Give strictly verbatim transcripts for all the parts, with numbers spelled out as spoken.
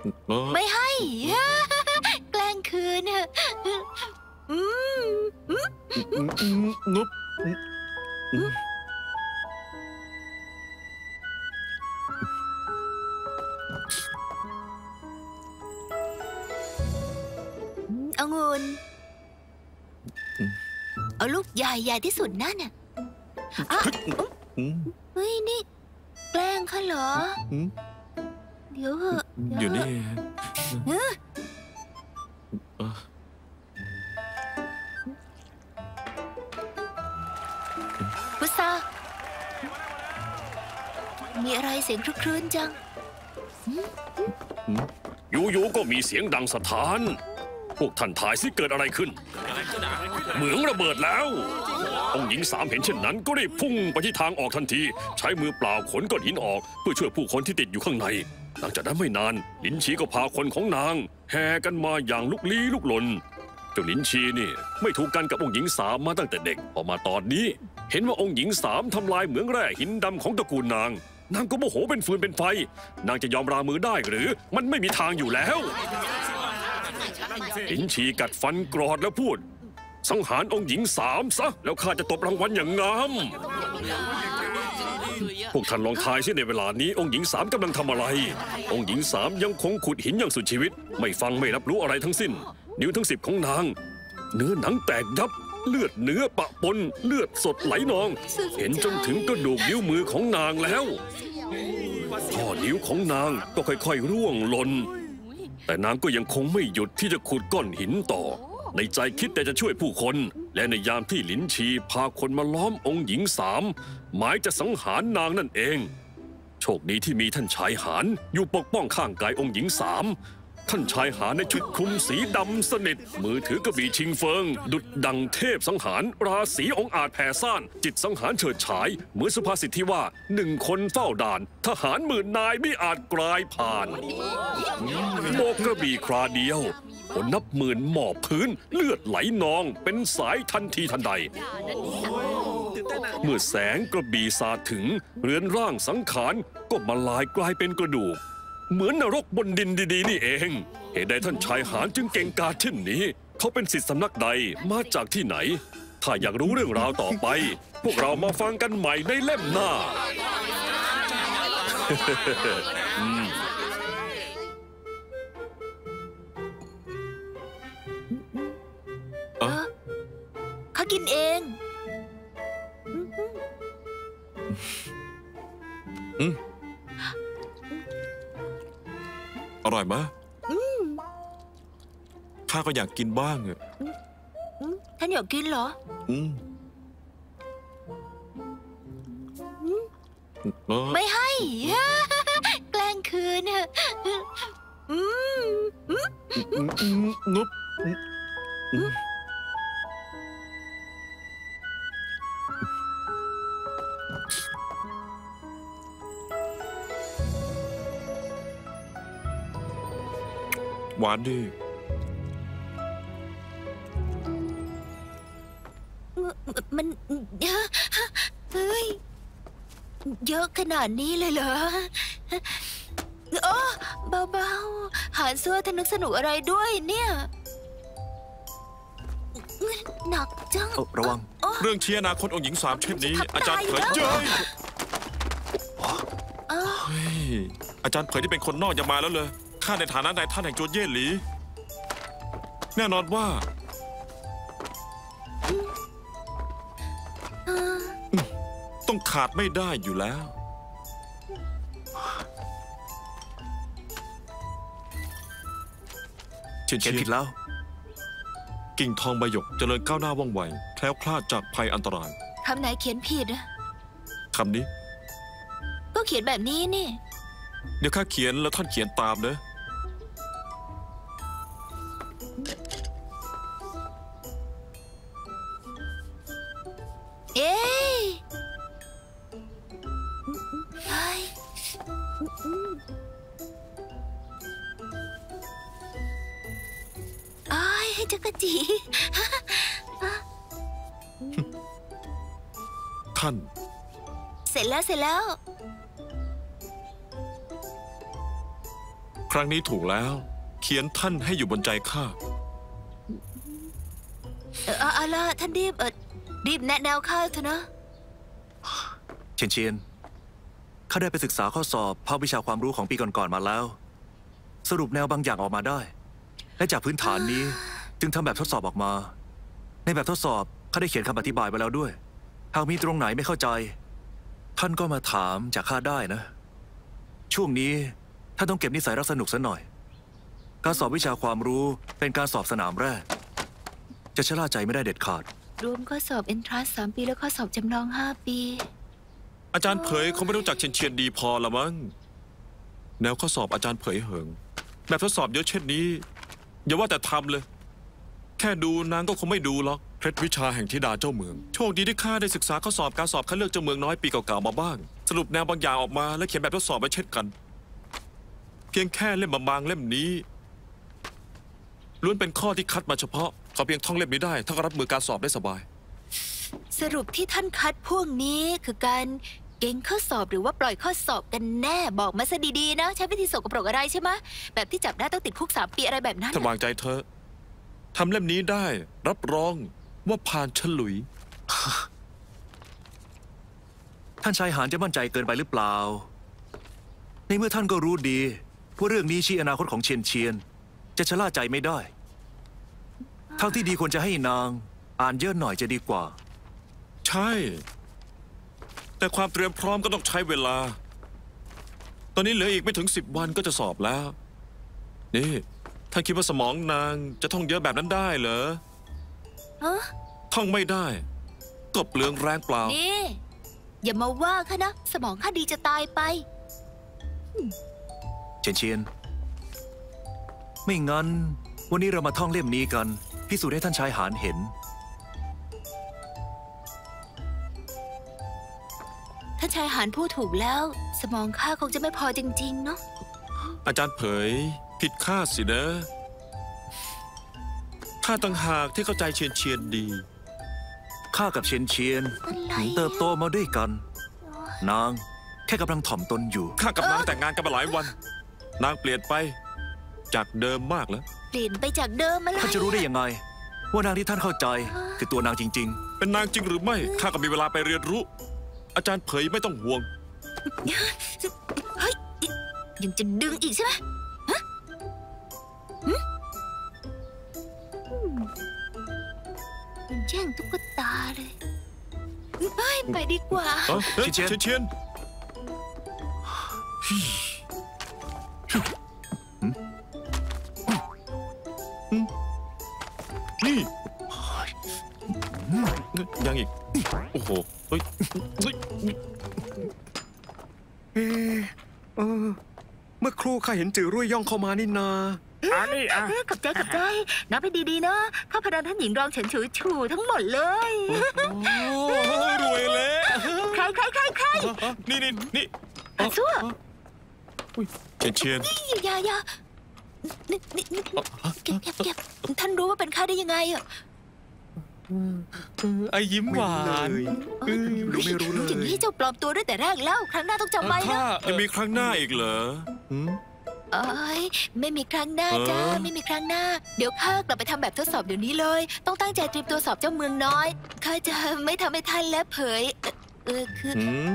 ไม่ให้แกล้งคืนนุ๊บองุ่นเอาลูกใหญ่ใหญ่ที่สุดนั่นน่ะเฮ้ยนี่แกล้งเขาเหรอเดี๋ยวเหอะเดี๋ยวนี้พุทธามีอะไรเสียงครื้นจังอยู่ๆก็มีเสียงดังสะท้านพวกท่านถ่ายสิเกิดอะไรขึ้นเหมืองระเบิดแล้วองค์หญิงสามเห็นเช่นนั้นก็รีบพุ่งไปที่ทางออกทันทีใช้มือเปล่าขนก้อนหินออกเพื่อช่วยผู้คนที่ติดอยู่ข้างในหลังจากนั้นไม่นานลินชีก็พาคนของนางแห่กันมาอย่างลุกลี้ลุกลนเจ้าลินชีนี่ไม่ถูกกันกับองค์หญิงสามมาตั้งแต่เด็กพอมาตอนนี้เห็นว่าองค์หญิงสามทำลายเหมืองแร่หินดำของตระกูลนางนางก็โมโหเป็นฟืนเป็นไฟนางจะยอมรามือได้หรือมันไม่มีทางอยู่แล้วลินชีกัดฟันกรอดแล้วพูดสังหารองค์หญิงสามซะแล้วข้าจะตบรางวัลอย่างงามพวกท่านลองทายสิในเวลานี้องค์หญิงสามกำลังทำอะไรองค์หญิงสามยังคงขุดหินอย่างสุดชีวิตไม่ฟังไม่รับรู้อะไรทั้งสิ้นนิ้วทั้งสิบของนางเนื้อหนังแตกยับเลือดเนื้อปะปนเลือดสดไหลนองเห็นจนถึงกระดูกนิ้วมือของนางแล้วข้อนิ้วของนางก็ค่อยๆร่วงหล่นแต่นางก็ยังคงไม่หยุดที่จะขุดก้อนหินต่อในใจคิดแต่จะช่วยผู้คนและในยามที่หลินชีพาคนมาล้อมองค์หญิงสามหมายจะสังหารนางนั่นเองโชคดีที่มีท่านชายหาญอยู่ปกป้องข้างกายองค์หญิงสามท่านชายหาญในชุดคลุมสีดำสนิทมือถือกระบี่ชิงเฟิงดุจดังเทพสังหารราศีองอาจแผ่ซ่านจิตสังหารเฉิดฉายเหมือนสุภาษิตที่ว่าหนึ่งคนเฝ้าด่านทหารหมื่นนายไม่อาจกลายผ่านโมกกระบี่คราเดียวคนนับหมื่นหมอบพื้นเลือดไหลนองเป็นสายทันทีทันใดเมื่อแสงกระบี่สาดถึงเรือนร่างสังขารก็มาลายกลายเป็นกระดูกเหมือนนรกบนดินดีๆนี่เองเหตุใดท่านชายหาญจึงเก่งกาจเช่นนี้เขาเป็นศิษย์สำนักใดมาจากที่ไหนถ้าอยากรู้เรื่องราวต่อไปพวกเรามาฟังกันใหม่ในเล่มหน้าเขากินเองอืมอร่อยไหมข้าก็อยากกินบ้างอะท่านอยากกินเหรออืมไม่ให้แกล้งคืนนุ๊บหวานดีมันเฮ้ยเยอะขนาดนี้เลยเหรอโอ้เบาๆหานซัวท่านนึกสนุกอะไรด้วยเนี่ยหนักจังระวังเรื่องเชียร์อนาคตองค์หญิงสามเช่นนี้อาจารย์เผยเย้ยอาจารย์เผยที่เป็นคนนอกอย่ามาแล้วเลยข้าในฐานะนายท่านแห่งโจวเย่หลีแน่นอนว่าต้องขาดไม่ได้อยู่แล้วเชียนผิดแล้วกิ่งทองใบหยกเจริญก้าวหน้าว่องไวแคล้วคลาดจากภัยอันตรายคำไหนเขียนผิดอะคำนี้ก็เขียนแบบนี้นี่เดี๋ยวข้าเขียนแล้วท่านเขียนตามเนอะเอ๊ะอ้ายให้จักรจีท่านเสร็จแล้วเสร็จแล้วครั้งนี้ถูกแล้ว เขียนท่านให้อยู่บนใจข้าเออเอาล่ะท่านรีบเออรีบแนะแนวข้าเถอะนะเชียนเชียนข้าได้ไปศึกษาข้อสอบภาควิชาความรู้ของปีก่อนๆมาแล้ว สรุปแนวบางอย่างออกมาได้ และจากพื้นฐานนี้จึงทำแบบทดสอบออกมา ในแบบทดสอบข้าได้เขียนคำอธิบายไว้แล้วด้วย หากมีตรงไหนไม่เข้าใจ ท่านก็มาถามจากข้าได้นะ ช่วงนี้ท่านต้องเก็บนิสัยรักสนุกซะหน่อย การสอบวิชาความรู้เป็นการสอบสนามแรก จะชะล่าใจไม่ได้เด็ดขาดรวมข้อสอบเอนทรานซ์สามปีและข้อสอบจำลองห้าปีอาจารย์เผยคงไม่รู้จักเชียนเชียนดีพอละมั้งแนวข้อสอบอาจารย์เผยเหิงแบบทดสอบเยอะเช่นนี้อย่าว่าแต่ทำเลย แค่ดูนางก็คงไม่ดูหรอกเคล็ดวิชาแห่งธิดาเจ้าเมืองโชคดีที่ข้าได้ศึกษาข้อสอบการสอบคัดเลือกเจ้าเมืองน้อยปีเก่าๆมาบ้างสรุปแนวบางอย่างออกมาและเขียนแบบทดสอบไว้เช่นกัน เพียงแค่เล่มบางๆเล่มนี้ล้วนเป็นข้อที่คัดมาเฉพาะขอเพียงท่องเล่มนี้ได้ท่านก็รับมือการสอบได้สบายสรุปที่ท่านคัดพวกนี้คือการเก่งข้อสอบหรือว่าปล่อยข้อสอบกันแน่บอกมาซะดีๆนะใช้วิธีสกปรกอะไรใช่ไหมแบบที่จับได้ต้องติดคุกสามปีอะไรแบบนั้นท่านวางใจเถอะทำเล่มนี้ได้รับรองว่าผ่านฉลุยท่านชายหานจะมั่นใจเกินไปหรือเปล่า ในเมื่อท่านก็รู้ดีว่าเรื่องนี้ชี้อนาคตของเชียนเชียนจะชะล่าใจไม่ได้ทางที่ดีควรจะให้นางอ่านเยอะหน่อยจะดีกว่าใช่ แต่ความเตรียมพร้อมก็ต้องใช้เวลา ตอนนี้เหลืออีกไม่ถึงสิบวันก็จะสอบแล้ว นี่ท่านคิดว่าสมองนางจะท่องเยอะแบบนั้นได้เหรอฮะท่องไม่ได้ก็เปลืองแรงเปล่านี่อย่ามาว่าข้านะสมองข้าดีจะตายไปเชียนเชียนไม่งั้นวันนี้เรามาท่องเล่มนี้กันพิสูจน์ให้ท่านชายหานเห็นท่านชายหานพูดถูกแล้ว สมองข้าคงจะไม่พอจริงๆเนาะอาจารย์เผยผิดคาดสินะข้าต่างหากที่เข้าใจเชียนเชียนดีข้ากับเชียนเชียนอะไรเติบโตมาด้วยกัน นางแค่กำลังถ่อมตนอยู่ข้ากับนางแต่งงานกันมาหลายวัน นางเปลี่ยนไปจากเดิมมากแล้วเปลี่ยนไปจากเดิมอะไรท่านจะรู้ได้ยังไง ว่านางที่ท่านเข้าใจคือตัวนางจริงเป็นนางจริงหรือไม่ข้าก็มีเวลาไปเรียนรู้ อาจารย์เผยไม่ต้องห่วงเฮ้ยยังจะดึงอีกใช่ไหมฮะหึอืมมันแย่งตุ๊กตาเลยเฮ้ยไปดีกว่าเอ้าเฮ้ยเชียนเชียนเชียนนี่ยังอีก โอ้โห เฮ้ยเฮ้ยเอ๊ะเออเมื่อครู่ข้าเห็นจือรุ่ยย่องเข้ามานี่นาอันนี้อ่ะเอ้ยขอบใจขอบใจนับไปดีๆนะข้าพนันท่านหญิงรองเฉินฉูฉูทั้งหมดเลยโอ้รวยเละใครใครใครใครนี่นี่นี่อาซัวเชียนเชียนอย่าอย่านี่นี่นี่เก็บเก็บเก็บท่านรู้ว่าเป็นข้าได้ยังไงอ่ะไอ้ยิ้มหวานเอ้ยรู้ไม่รู้เลยอย่างนี้เจ้าปลอมตัวด้วยแต่แรกแล้ว ครั้งหน้าต้องจำไว้นะข้ายังมีครั้งหน้าอีกเหรอหืมเอ้ยไม่มีครั้งหน้าจ้าเออไม่มีครั้งหน้า เดี๋ยวข้ากลับไปทำแบบทดสอบเดี๋ยวนี้เลย ต้องตั้งใจเตรียมตัวสอบเจ้าเมืองน้อยข้าจะไม่ทำให้ท่านและเผย เอ่อเออคือหืม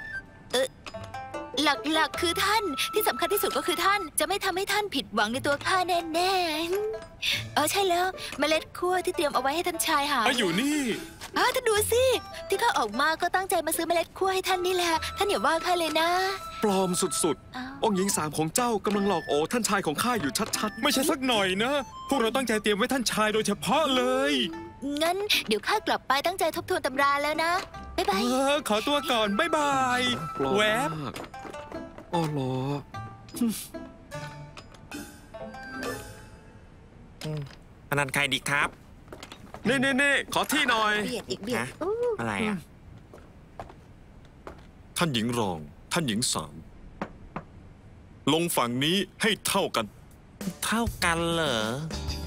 หลักๆ คือท่านที่สำคัญที่สุดก็คือท่านจะไม่ทำให้ท่านผิดหวังในตัวข้าแน่ๆเออใช่แล้วเมล็ดคั่วที่เตรียมเอาไว้ให้ท่านชายหาอ่ะอยู่นี่อ้าวท่านดูสิที่ข้าออกมาก็ตั้งใจมาซื้อเมล็ดคั่วให้ท่านนี่แหละท่านอย่าว่าข้าเลยนะปลอมสุดอ้าวๆ องค์หญิงสามของเจ้ากำลังหลอกโอท่านชายของข้าอยู่ชัดๆ ไม่ใช่สักหน่อยนะ พวกเราตั้งใจเตรียมไว้ท่านชายโดยเฉพาะเลยงั้นเดี๋ยวข้ากลับไปตั้งใจทบทวนตำราแล้วนะบ๊ายบายเออขอตัวก่อน บ๊ายบายแวบอ๋อเหรออันนั้นใครดีครับเน่เน่เน่ขอที่หน่อยเบียดอีกเบียดฮะอู้อะไรอ่ะท่านหญิงรอง ท่านหญิงสาม ลงฝั่งนี้ให้เท่ากันเท่ากันเหรอ